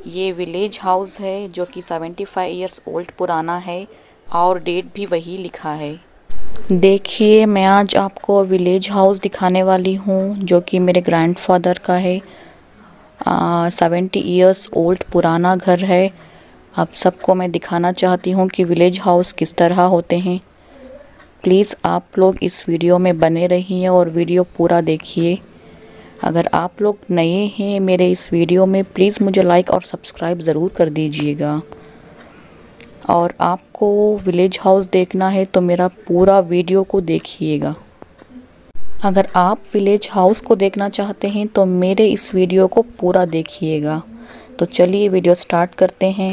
ये village house है जो कि 75 इयर्स ओल्ड पुराना है और डेट भी वही लिखा है। देखिए, मैं आज आपको विलेज हाउस दिखाने वाली हूँ जो कि मेरे ग्रैंडफादर का है। 70 इयर्स ओल्ड पुराना घर है। आप सबको मैं दिखाना चाहती हूँ कि विलेज हाउस किस तरह होते हैं। प्लीज़ आप लोग इस वीडियो में बने रहिए और वीडियो पूरा देखिए। अगर आप लोग नए हैं मेरे इस वीडियो में, प्लीज़ मुझे लाइक और सब्सक्राइब ज़रूर कर दीजिएगा। और आपको विलेज हाउस देखना है तो मेरा पूरा वीडियो को देखिएगा। अगर आप विलेज हाउस को देखना चाहते हैं तो मेरे इस वीडियो को पूरा देखिएगा। तो चलिए वीडियो स्टार्ट करते हैं।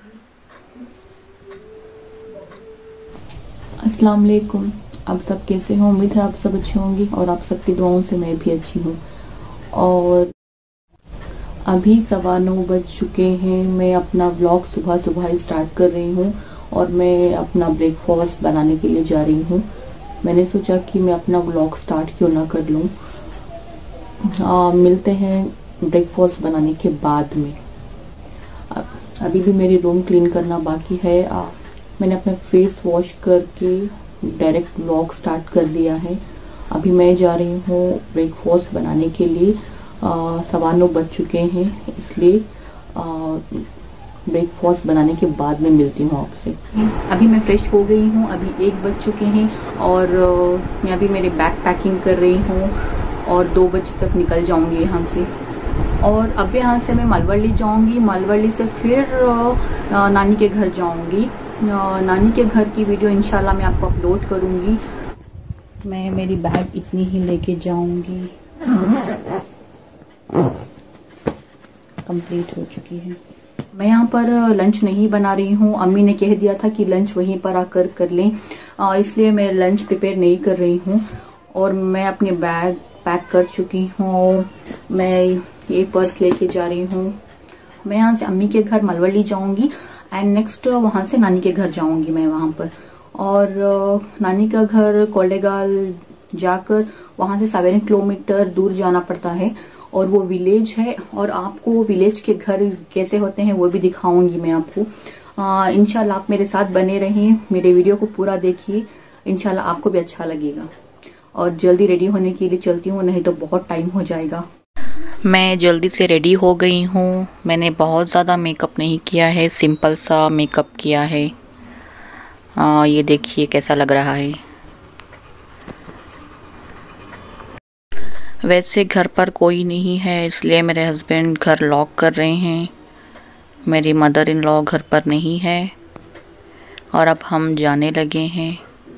अस्सलाम वालेकुम। आप सब कैसे हो? उम्मीद है आप सब अच्छे होंगे और आप सबकी दुआओं से मैं भी अच्छी हूँ। और अभी 9:15 बज चुके हैं। मैं अपना व्लॉग सुबह सुबह स्टार्ट कर रही हूँ और मैं अपना ब्रेकफास्ट बनाने के लिए जा रही हूँ। मैंने सोचा कि मैं अपना व्लॉग स्टार्ट क्यों ना कर लूँ। मिलते हैं ब्रेकफास्ट बनाने के बाद में। अभी भी मेरी रूम क्लीन करना बाकी है। मैंने अपना फेस वॉश करके डायरेक्ट व्लॉग स्टार्ट कर दिया है। अभी मैं जा रही हूँ ब्रेकफास्ट बनाने के लिए। 9:15 बज चुके हैं, इसलिए ब्रेकफास्ट बनाने के बाद में मिलती हूँ आपसे। अभी मैं फ्रेश हो गई हूँ। अभी 1 बज चुके हैं और मैं अभी मेरे बैग पैकिंग कर रही हूँ और 2 बजे तक निकल जाऊँगी यहाँ से। और अब यहाँ से मैं मलवली जाऊँगी। मलवली से फिर नानी के घर जाऊँगी। नानी के घर की वीडियो इंशाल्लाह मैं आपको अपलोड करूँगी। मैं मेरी बैग इतनी ही लेके जाऊँगी। कंप्लीट हो चुकी है। मैं यहाँ पर लंच नहीं बना रही हूँ। अम्मी ने कह दिया था कि लंच वहीं पर आकर कर लें, इसलिए मैं लंच प्रिपेयर नहीं कर रही हूँ। और मैं अपने बैग पैक कर चुकी हूँ। मैं ये पर्स लेके जा रही हूँ। मैं यहाँ से अम्मी के घर मलवली जाऊँगी एंड नेक्स्ट वहाँ से नानी के घर जाऊँगी मैं वहाँ पर। और नानी का घर कोल्डेगाल जाकर वहाँ से 7 किलोमीटर दूर जाना पड़ता है और वो विलेज है। और आपको विलेज के घर कैसे होते हैं वो भी दिखाऊंगी मैं आपको। इंशाल्लाह आप मेरे साथ बने रहें, मेरे वीडियो को पूरा देखिए। इंशाल्लाह आपको भी अच्छा लगेगा। और जल्दी रेडी होने के लिए चलती हूँ, नहीं तो बहुत टाइम हो जाएगा। मैं जल्दी से रेडी हो गई हूँ। मैंने बहुत ज़्यादा मेकअप नहीं किया है, सिंपल सा मेकअप किया है। ये देखिए कैसा लग रहा है। वैसे घर पर कोई नहीं है, इसलिए मेरे हस्बैंड घर लॉक कर रहे हैं। मेरी मदर इन लॉ घर पर नहीं है और अब हम जाने लगे हैं।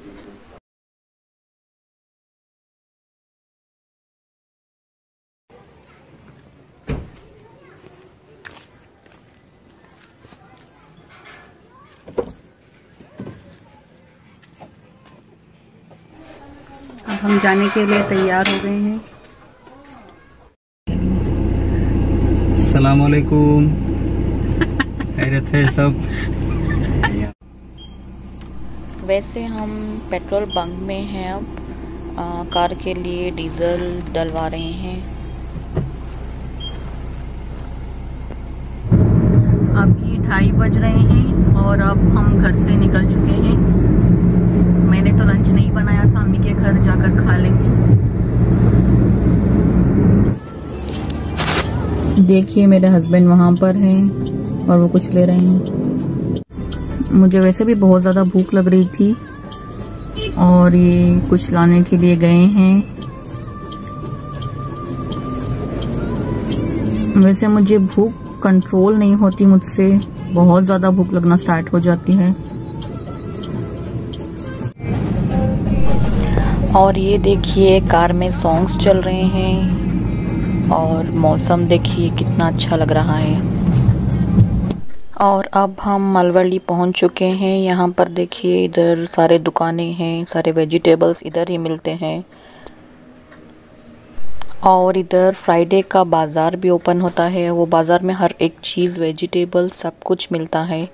अब हम जाने के लिए तैयार हो गए हैं। अस्सलामुअलैकुम। खैरियत है सब? वैसे हम पेट्रोल बंक में हैं अब। कार के लिए डीजल डलवा रहे हैं। अभी 2:30 बज रहे हैं और अब हम घर से निकल चुके हैं। मैंने तो लंच नहीं बनाया था, अम्मी के घर जाकर खा लेंगे। देखिए मेरे हस्बैंड वहाँ पर हैं और वो कुछ ले रहे हैं। मुझे वैसे भी बहुत ज़्यादा भूख लग रही थी और ये कुछ लाने के लिए गए हैं। वैसे मुझे भूख कंट्रोल नहीं होती मुझसे, बहुत ज़्यादा भूख लगना स्टार्ट हो जाती है। और ये देखिए कार में सॉन्ग्स चल रहे हैं और मौसम देखिए कितना अच्छा लग रहा है। और अब हम मलवली पहुंच चुके हैं। यहाँ पर देखिए इधर सारे दुकानें हैं, सारे वेजिटेबल्स इधर ही मिलते हैं। और इधर फ्राइडे का बाज़ार भी ओपन होता है। वो बाज़ार में हर एक चीज़, वेजिटेबल सब कुछ मिलता है।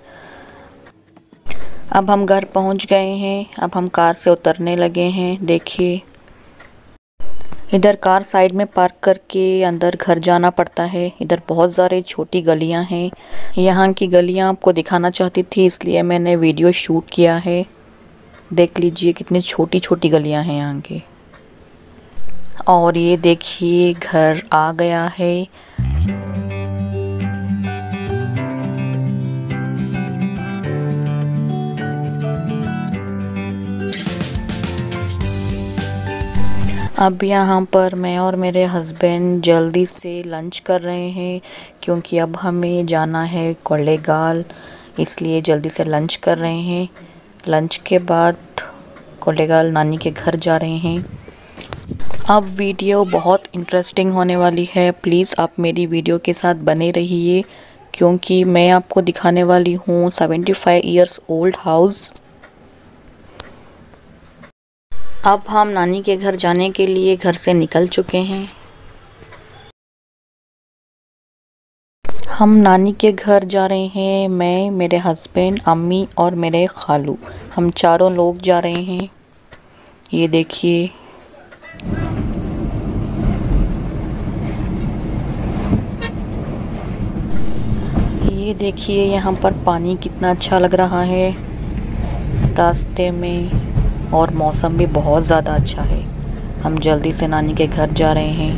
अब हम घर पहुंच गए हैं। अब हम कार से उतरने लगे हैं। देखिए इधर कार साइड में पार्क करके अंदर घर जाना पड़ता है। इधर बहुत सारे छोटी गलियां हैं। यहाँ की गलियां आपको दिखाना चाहती थी, इसलिए मैंने वीडियो शूट किया है। देख लीजिए कितनी छोटी छोटी गलियां हैं यहाँ की। और ये देखिए घर आ गया है। अब यहाँ पर मैं और मेरे हस्बैंड जल्दी से लंच कर रहे हैं, क्योंकि अब हमें जाना है कोलेगाल, इसलिए जल्दी से लंच कर रहे हैं। लंच के बाद कोलेगाल नानी के घर जा रहे हैं। अब वीडियो बहुत इंटरेस्टिंग होने वाली है। प्लीज़ आप मेरी वीडियो के साथ बने रहिए, क्योंकि मैं आपको दिखाने वाली हूँ 75 इयर्स ओल्ड हाउस। अब हम नानी के घर जाने के लिए घर से निकल चुके हैं। हम नानी के घर जा रहे हैं। मैं, मेरे हस्बैंड, अम्मी और मेरे खालू, हम चारों लोग जा रहे हैं। ये देखिए ये देखिए यहाँ पर पानी कितना अच्छा लग रहा है रास्ते में, और मौसम भी बहुत ज़्यादा अच्छा है। हम जल्दी से नानी के घर जा रहे हैं।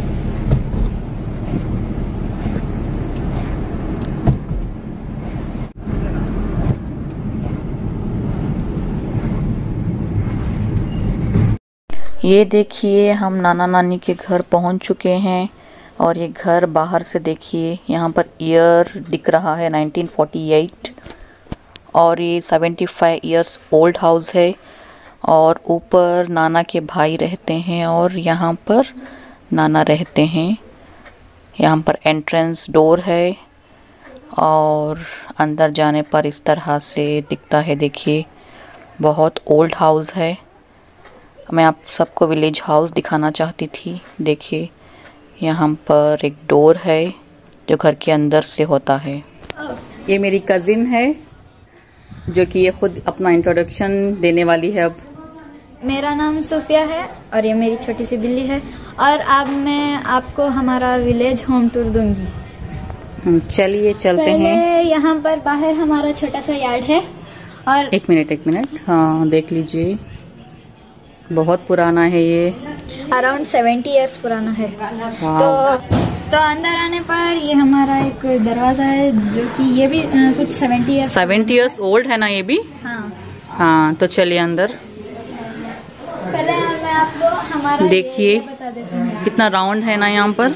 ये देखिए हम नाना नानी के घर पहुंच चुके हैं। और ये घर बाहर से देखिए, यहाँ पर ईयर दिख रहा है 1948, और ये 75 इयर्स ओल्ड हाउस है। और ऊपर नाना के भाई रहते हैं और यहाँ पर नाना रहते हैं। यहाँ पर एंट्रेंस डोर है और अंदर जाने पर इस तरह से दिखता है। देखिए बहुत ओल्ड हाउस है। मैं आप सबको विलेज हाउस दिखाना चाहती थी। देखिए यहाँ पर एक डोर है जो घर के अंदर से होता है। ये मेरी कजिन है जो कि ये खुद अपना इंट्रोडक्शन देने वाली है। अब मेरा नाम सूफिया है और ये मेरी छोटी सी बिल्ली है। और अब मैं आपको हमारा विलेज होम टूर दूंगी। चलिए चलते हैं। यहाँ पर बाहर हमारा छोटा सा यार्ड है। और एक मिनट, हाँ देख लीजिए बहुत पुराना है ये, अराउंड 70 इयर्स पुराना है। तो अंदर आने पर ये हमारा एक दरवाजा है जो कि ये भी कुछ 70 इयर्स ओल्ड है ना ये भी। हाँ तो चलिए अंदर। पहले मैं आपको हमारा देखिए बता देती हूँ कितना राउंड है ना यहाँ पर,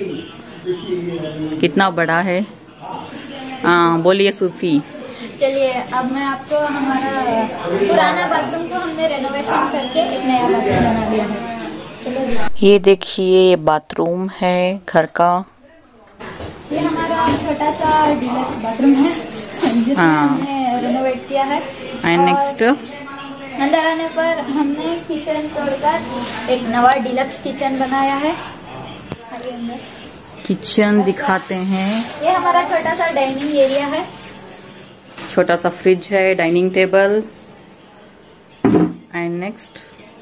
कितना बड़ा है। हाँ बोलिए सूफी। चलिए अब मैं आपको हमारा पुराना बाथरूम को हमने रेनोवेशन करके एक नया बाथरूम बना दिया है। ये देखिए ये बाथरूम है घर का। ये हमारा छोटा सा डीलक्स बाथरूम है जिसमें हमने रेनोवेट किया है। एंड नेक्स्ट अंदर आने पर हमने किचन तोड़कर एक नवा डीलक्स किचन बनाया है। किचन दिखाते हैं। ये हमारा छोटा सा डाइनिंग एरिया है। छोटा सा फ्रिज है, डाइनिंग टेबल। एंड नेक्स्ट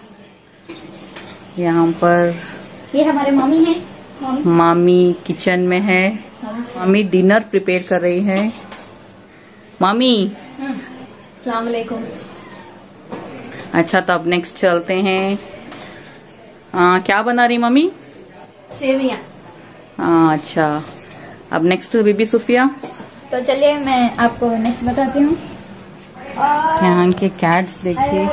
यहाँ पर ये हमारे मम्मी है। मामी किचन में है। मामी डिनर प्रिपेयर कर रही है। मामी अस्सलाम वालेकुम। अच्छा तो अब नेक्स्ट चलते हैं। क्या बना रही मम्मी? सेवियां। अच्छा अब नेक्स्ट बीबी सूफिया। तो चलिए मैं आपको नेक्स्ट बताती हूँ। यहाँ के कैट्स देखिए।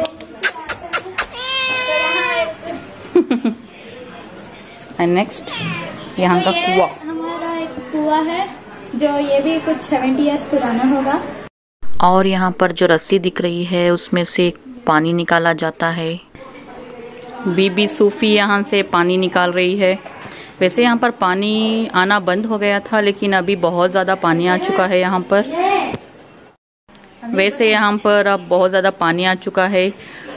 एंड नेक्स्ट यहाँ का कुआं। हमारा एक कुआं है जो ये भी कुछ 70 इयर्स पुराना होगा। और यहाँ पर जो रस्सी दिख रही है उसमें से पानी निकाला जाता है। बीबी सूफी यहाँ से पानी निकाल रही है। वैसे यहाँ पर पानी आना बंद हो गया था, लेकिन अभी बहुत ज़्यादा पानी आ चुका है यहाँ पर। वैसे यहाँ पर अब बहुत ज़्यादा पानी आ चुका है।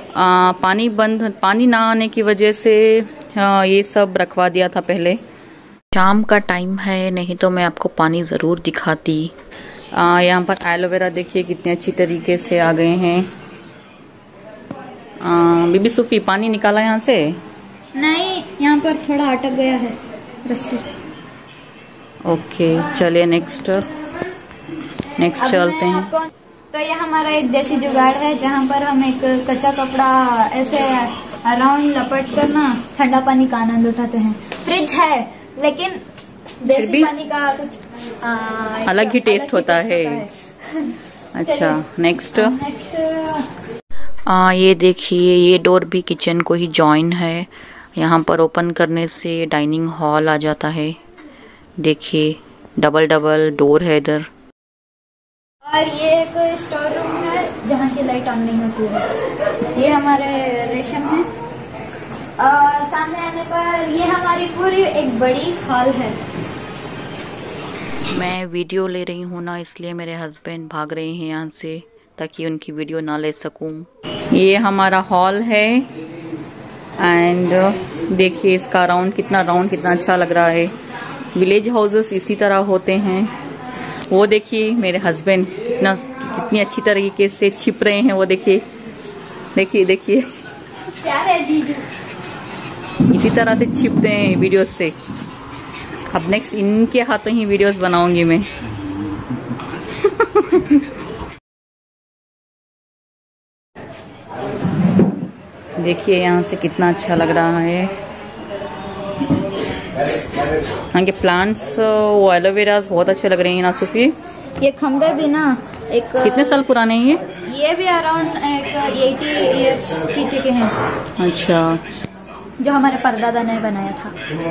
पानी ना आने की वजह से ये सब रखवा दिया था पहले। शाम का टाइम है, नहीं तो मैं आपको पानी ज़रूर दिखाती। यहाँ पर एलोवेरा देखिए कितने अच्छी तरीके से आ गए हैं। बीबी सूफी पानी निकाला यहाँ से? नहीं, यहाँ पर थोड़ा अटक गया है रस्सी। ओके चलिए नेक्स्ट चलते हैं। तो ये हमारा एक देसी जुगाड़ है जहाँ पर हम एक कच्चा कपड़ा ऐसे अराउंड लपेट कर ना ठंडा पानी का आनंद उठाते हैं। फ्रिज है लेकिन देसी पानी का कुछ अलग ही टेस्ट होता है। अच्छा नेक्स्ट ये देखिए, ये डोर भी किचन को ही जॉइन है। यहाँ पर ओपन करने से डाइनिंग हॉल आ जाता है। देखिए डबल डोर है इधर। और ये एक स्टोर रूम है जहाँ की लाइट ऑन नहीं होती है। ये हमारे रेशन है। और सामने आने पर ये हमारी पूरी एक बड़ी हॉल है। मैं वीडियो ले रही हूँ ना, इसलिए मेरे हस्बैंड भाग रहे हैं यहाँ से ताकि उनकी वीडियो ना ले सकूँ। ये हमारा हॉल है एंड देखिए इसका राउंड कितना अच्छा लग रहा है। विलेज हाउसेस इसी तरह होते हैं। वो देखिए मेरे हस्बैंड कितनी अच्छी तरीके से छिप रहे हैं। वो देखिए प्यारे जीजू इसी तरह से छिपते हैं वीडियोस से। अब नेक्स्ट इनके हाथों ही वीडियोस बनाऊंगी मैं। देखिए यहाँ से कितना अच्छा लग रहा है। यहाँ के प्लांट्स वो एलोवेरास बहुत अच्छे लग रहे हैं ना सूफी। ये खंबे भी ना एक कितने साल पुराने हैं ये भी अराउंड 80 इयर्स पीछे के हैं। अच्छा, जो हमारे परदादा ने बनाया था।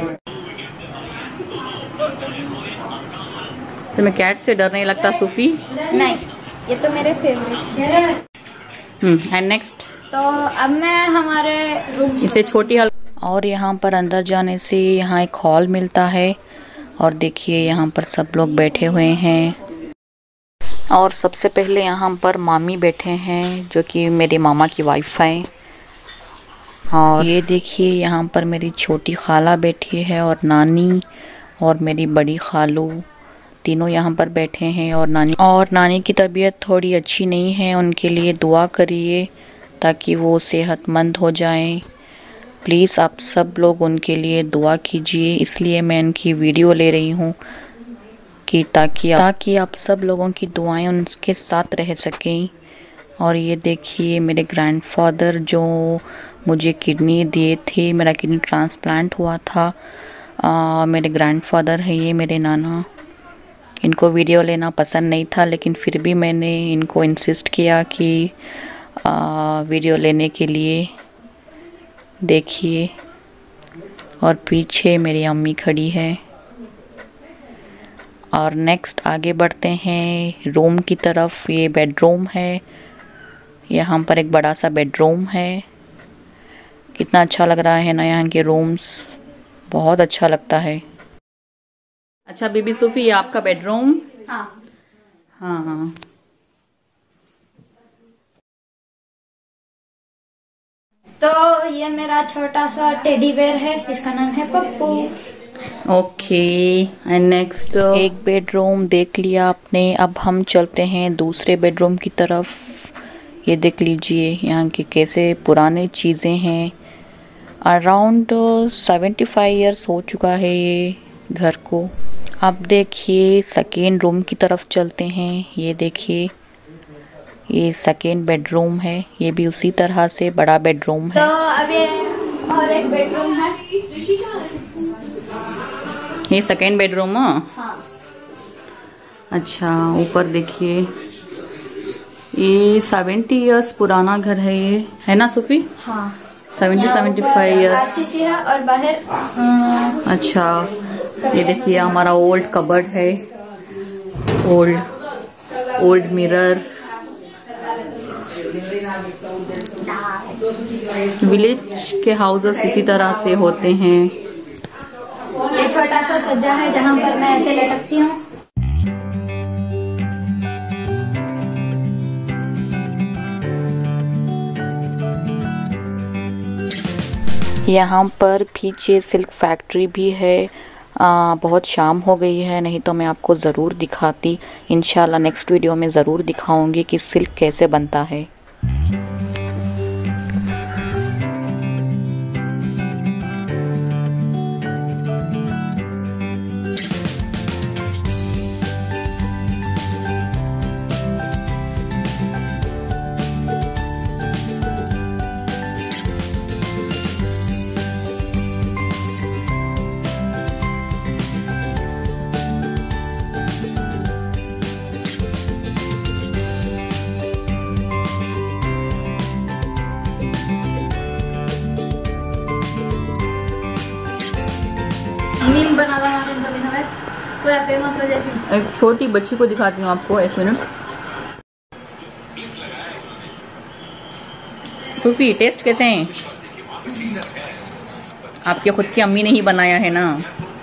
तुम्हें कैट से डर नहीं लगता सूफी? नहीं, ये तो मेरे फेवरेट। एंड नेक्स्ट तो अब मैं हमारे रूम इसे छोटी हॉल। और यहाँ पर अंदर जाने से यहाँ एक हॉल मिलता है और देखिए यहाँ पर सब लोग बैठे हुए हैं। और सबसे पहले यहाँ पर मामी बैठे हैं जो कि मेरे मामा की वाइफ हैं। और ये देखिए यहाँ पर मेरी छोटी खाला बैठी है और नानी और मेरी बड़ी खालू तीनों यहाँ पर बैठे हैं। और नानी की तबीयत थोड़ी अच्छी नहीं है, उनके लिए दुआ करिए ताकि वो सेहतमंद हो जाएं। प्लीज़ आप सब लोग उनके लिए दुआ कीजिए। इसलिए मैं उनकी वीडियो ले रही हूँ कि ताकि आप सब लोगों की दुआएं उनके साथ रह सकें। और ये देखिए मेरे ग्रैंडफादर जो मुझे किडनी दिए थे, मेरा किडनी ट्रांसप्लांट हुआ था। मेरे ग्रैंडफादर है ये मेरे नाना। इनको वीडियो लेना पसंद नहीं था लेकिन फिर भी मैंने इनको इंसिस्ट किया कि वीडियो लेने के लिए। देखिए और पीछे मेरी अम्मी खड़ी है। और नेक्स्ट आगे बढ़ते हैं रूम की तरफ। ये बेडरूम है, यहाँ पर एक बड़ा सा बेडरूम है। कितना अच्छा लग रहा है ना, यहाँ के रूम्स बहुत अच्छा लगता है। अच्छा बीबी सूफी, ये आपका बेडरूम? हाँ। तो ये मेरा छोटा सा टेडी बेयर है, इसका नाम है पप्पू। ओके एंड नेक्स्ट एक बेडरूम देख लिया आपने। अब हम चलते हैं दूसरे बेडरूम की तरफ। ये देख लीजिए यहाँ के कैसे पुराने चीज़ें हैं। अराउंड 75 इयर्स हो चुका है ये घर को। अब देखिए सेकेंड रूम की तरफ चलते हैं। ये देखिए ये सेकेंड बेडरूम है, ये भी उसी तरह से बड़ा बेडरूम है। तो अब ये और एक बेडरूम है। ये सेकेंड बेडरूम है। हाँ। अच्छा और देखिए ये 70 इयर्स पुराना घर है ये, है ना सूफी? हाँ। 75 इयर्स। और बाहर अच्छा ये देखिए हमारा ओल्ड कबर्ड है, ओल्ड मिरर। विलेज के हाउसेस इसी तरह से होते हैं। ये छोटा सा सज्जा है जहाँ पर मैं ऐसे लटकती हूँ। यहाँ पर पीछे सिल्क फैक्ट्री भी है। बहुत शाम हो गई है, नहीं तो मैं आपको ज़रूर दिखाती। इंशाल्लाह नेक्स्ट वीडियो में ज़रूर दिखाऊंगी कि सिल्क कैसे बनता है। पूरा फेमस हो जाती हूँ। एक छोटी बच्ची को दिखाती हूँ आपको, 1 मिनट। सूफी, टेस्ट कैसे हैं? आपके खुद की अम्मी ने ही बनाया है ना?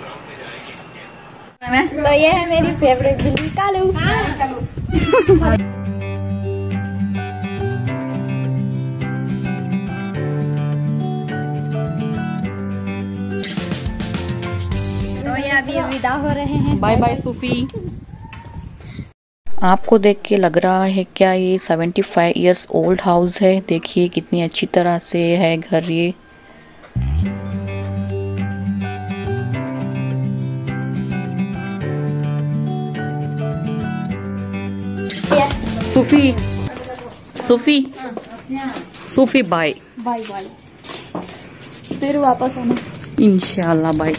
तो ये है मेरी फेवरेट बिल्ली कालू। तो ये अभी विदा हो रहे हैं। Bye bye Sufi. आपको देख के लग रहा है क्या ये 75 इयर्स ओल्ड हाउस है? देखिए कितनी अच्छी तरह से है घर ये। Sufi, Sufi, Sufi bye bye bye, फिर वापस आना इंशाल्लाह, बाय।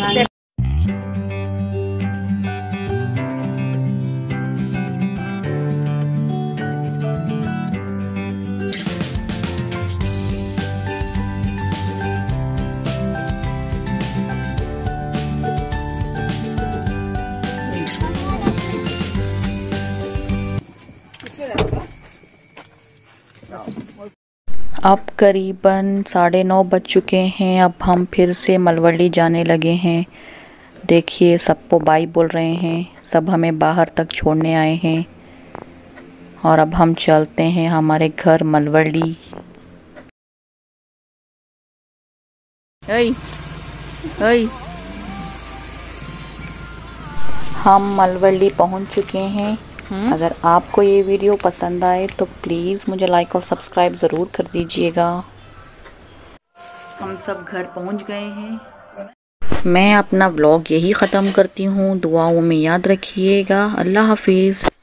अब करीबन 9:30 बज चुके हैं। अब हम फिर से मलवली जाने लगे हैं। देखिए सबको बाय बोल रहे हैं, सब हमें बाहर तक छोड़ने आए हैं और अब हम चलते हैं हमारे घर मलवली। हम मलवली पहुंच चुके हैं। अगर आपको ये वीडियो पसंद आए तो प्लीज़ मुझे लाइक और सब्सक्राइब ज़रूर कर दीजिएगा। हम सब घर पहुंच गए हैं। मैं अपना व्लॉग यही ख़त्म करती हूँ। दुआओं में याद रखिएगा। अल्लाह हाफिज़।